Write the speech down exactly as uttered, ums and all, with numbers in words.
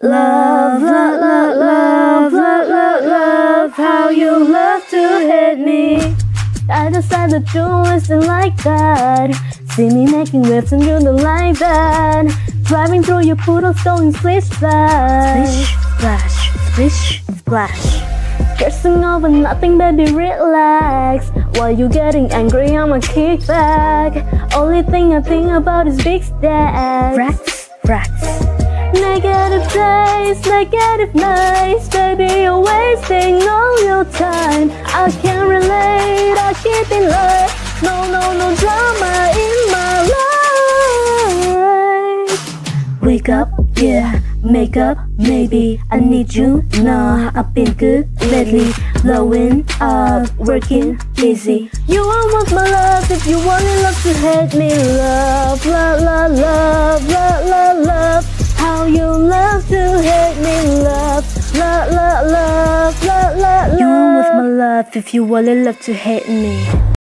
Love, love, love, love, love, love, love, how you love to hate me. I decided to listen like that. See me making waves and you don't like that. Driving through your puddles going splish splash. Splish, splash, splish, splash. Cursing over nothing, baby, relax. While you getting angry, I'ma kick back. Only thing I think about is big stacks. Rats, rats. Negative days, negative nights. Baby, you're wasting all your time. I can't relate, I can't be like. No, no, no drama in my life. Wake up, yeah, make up, maybe. I need you, nah, I've been good lately. Blowing up, working busy. You almost my love if you only love to hate me. Love, love, love, love, love, love, love. How you love to hate me. Love, love, love, love, love, love, love. You almost my love if you only love to hate me.